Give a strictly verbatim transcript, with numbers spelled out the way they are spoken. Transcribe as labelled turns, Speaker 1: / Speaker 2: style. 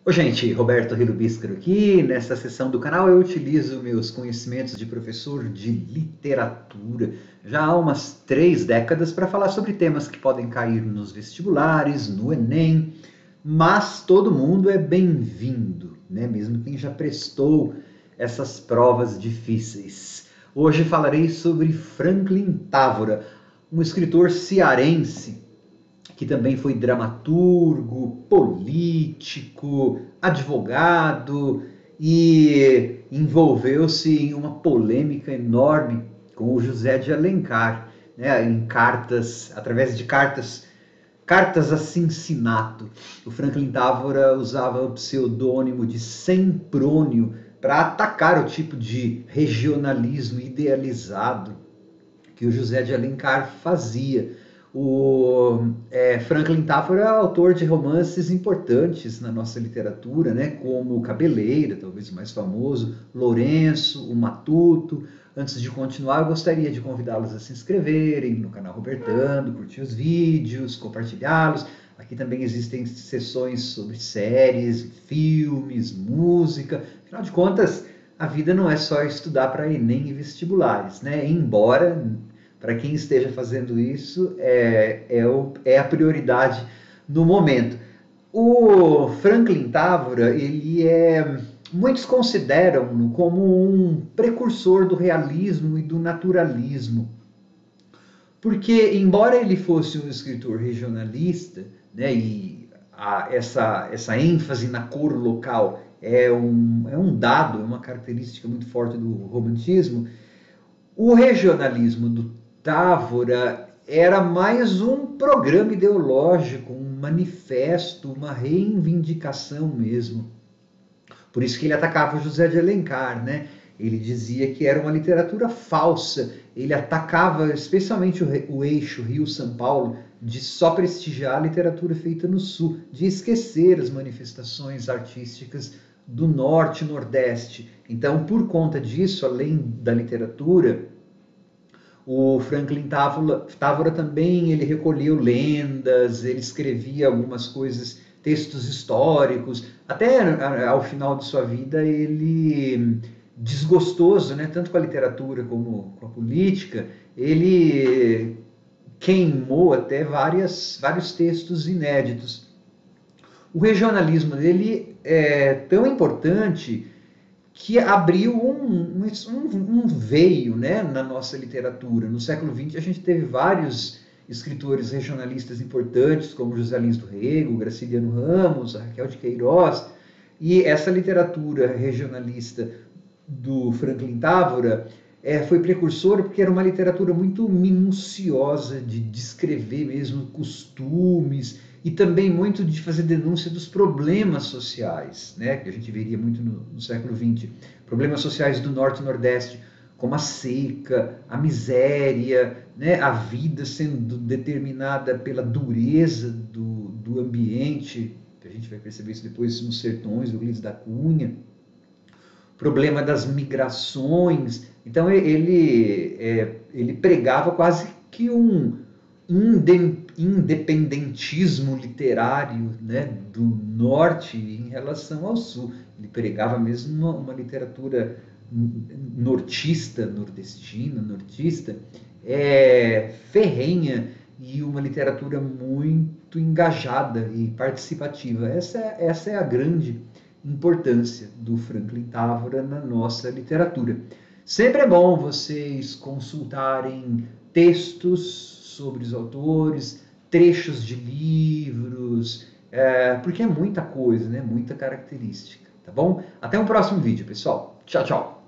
Speaker 1: Oi gente, Roberto Rilo Bíscaro aqui. Nesta sessão do canal eu utilizo meus conhecimentos de professor de literatura já há umas três décadas para falar sobre temas que podem cair nos vestibulares, no Enem, mas todo mundo é bem-vindo, né? Mesmo quem já prestou essas provas difíceis. Hoje falarei sobre Franklin Távora, um escritor cearense que também foi dramaturgo, político, advogado e envolveu-se em uma polêmica enorme com o José de Alencar, né, em cartas, através de cartas, cartas a Cincinato. O Franklin Távora usava o pseudônimo de Semprônio para atacar o tipo de regionalismo idealizado que o José de Alencar fazia. O é, Franklin Távora é autor de romances importantes na nossa literatura, né, como Cabeleira, talvez o mais famoso, Lourenço, O Matuto. Antes de continuar, eu gostaria de convidá-los a se inscreverem no canal Robertando, curtir os vídeos, compartilhá-los. Aqui também existem sessões sobre séries, filmes, música. Afinal de contas, a vida não é só estudar para Enem e vestibulares, né? Embora, para quem esteja fazendo isso, é, é, o, é a prioridade no momento. O Franklin Távora, ele é... Muitos consideram-no como um precursor do realismo e do naturalismo. Porque, embora ele fosse um escritor regionalista, né, e a, essa, essa ênfase na cor local é um, é um dado, é uma característica muito forte do romantismo, o regionalismo do Távora era mais um programa ideológico, um manifesto, uma reivindicação mesmo. Por isso que ele atacava o José de Alencar, né? Ele dizia que era uma literatura falsa. Ele atacava especialmente o, o eixo Rio-São Paulo de só prestigiar a literatura feita no Sul, de esquecer as manifestações artísticas do Norte e Nordeste. Então, por conta disso, além da literatura, o Franklin Távora, Távora também ele recolheu lendas, ele escrevia algumas coisas, textos históricos. Até ao final de sua vida ele, desgostoso, né, tanto com a literatura como com a política, ele queimou até várias, vários textos inéditos. O regionalismo dele é tão importante que abriu um, um, um veio, né, na nossa literatura. No século vinte, a gente teve vários escritores regionalistas importantes, como José Lins do Rego, Graciliano Ramos, Raquel de Queiroz, e essa literatura regionalista do Franklin Távora é, foi precursora porque era uma literatura muito minuciosa de descrever mesmo costumes e também muito de fazer denúncia dos problemas sociais, né, que a gente veria muito no, no século vinte. Problemas sociais do Norte e Nordeste, como a seca, a miséria, né, a vida sendo determinada pela dureza do, do ambiente, que a gente vai perceber isso depois nos sertões do Euclides da Cunha, problema das migrações. Então ele, é, ele pregava quase que um independentismo literário, né, do norte em relação ao sul. Ele pregava mesmo uma, uma literatura nortista, nordestina, nortista, é, ferrenha e uma literatura muito engajada e participativa. Essa, essa é a grande importância do Franklin Távora na nossa literatura. Sempre é bom vocês consultarem textos sobre os autores, trechos de livros, é, porque é muita coisa, né? Muita característica, tá bom? Até um próximo vídeo, pessoal. Tchau, tchau!